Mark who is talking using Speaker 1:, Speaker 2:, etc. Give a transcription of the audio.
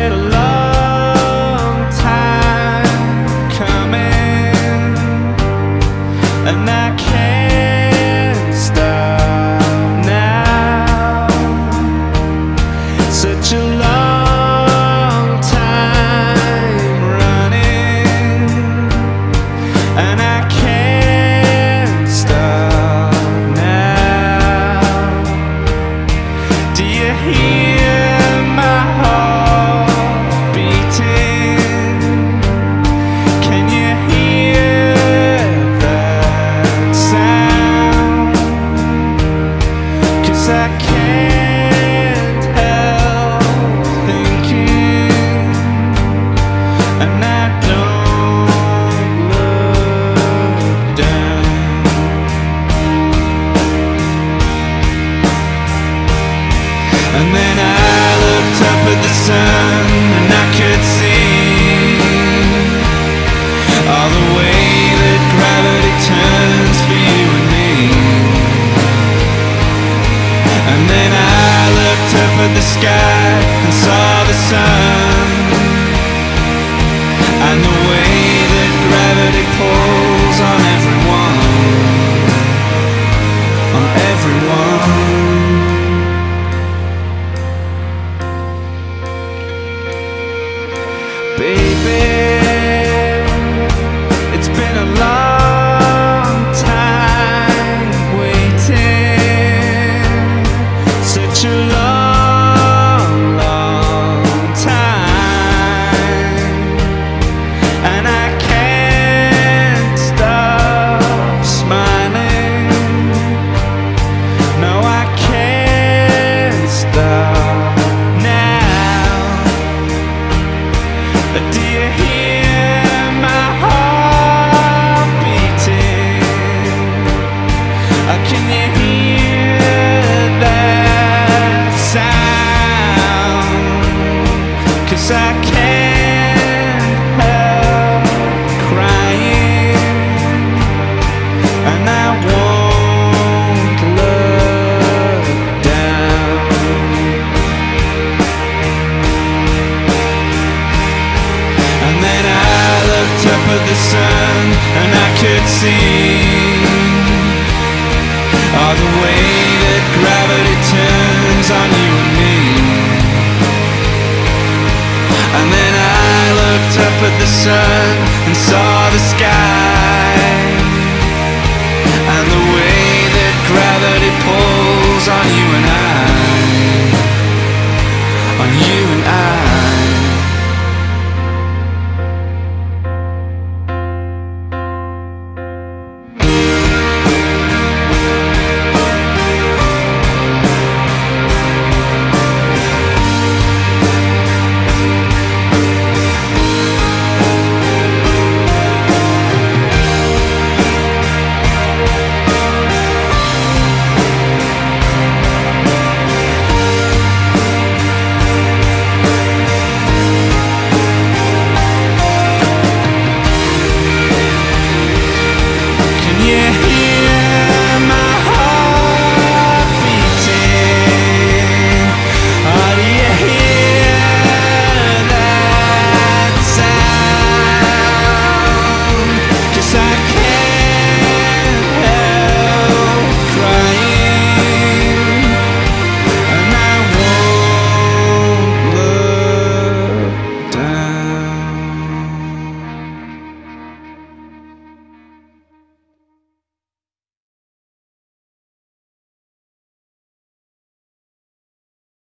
Speaker 1: been a long time coming, and I can't stop now. Such a long time running, and I can't stop now. Do you hear my heart beating? Can you hear that sound? 'Cause I can't help thinking, and I don't look down. And then I looked up at the sun, and I could see all the way that gravity turns for you and me. And then I looked up at the sky and saw the sun, and the way that gravity pulls on everyone, on everyone. Baby, it's been a long time waiting, such a long, long time, and I can't stop smiling. No, I can't stop now. Do you hear my heart beating? Can you hear that sound? 'Cause I can't help crying, and I won't look down. And then I looked up at the sun, and I could see all the way that gravity turns on you and me. And then I looked up at the sun and saw the sky, and the way that gravity pulls on you and I.